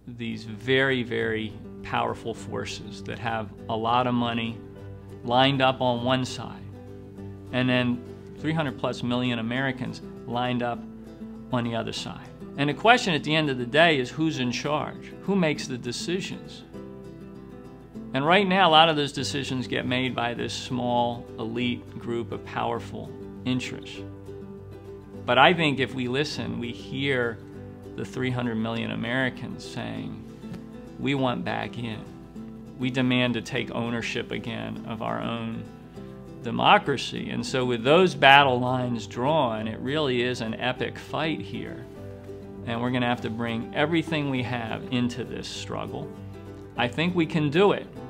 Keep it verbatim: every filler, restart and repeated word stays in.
these very, very powerful forces that have a lot of money lined up on one side, and then three hundred plus million Americans lined up on the other side. And the question at the end of the day is, who's in charge? Who makes the decisions? And right now, a lot of those decisions get made by this small, elite group of powerful interests. But I think if we listen, we hear the three hundred million Americans saying, we want back in. We demand to take ownership again of our own democracy. And so with those battle lines drawn, it really is an epic fight here. And we're going to have to bring everything we have into this struggle. I think we can do it.